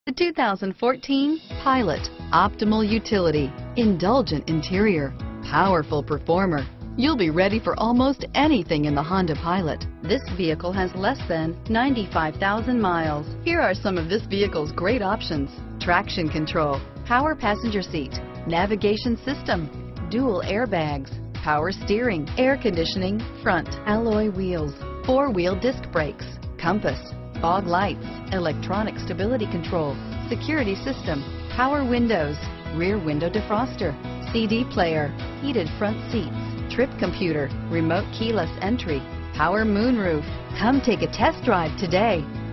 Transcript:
The 2014 Pilot. Optimal utility, indulgent interior, powerful performer. You'll be ready for almost anything in the Honda Pilot. This vehicle has less than 95,000 miles. Here are some of this vehicle's great options: traction control, power passenger seat, navigation system, dual airbags, power steering, air conditioning, front alloy wheels, four-wheel disc brakes, compass, fog lights, electronic stability control, security system, power windows, rear window defroster, CD player, heated front seats, trip computer, remote keyless entry, power moonroof. Come take a test drive today.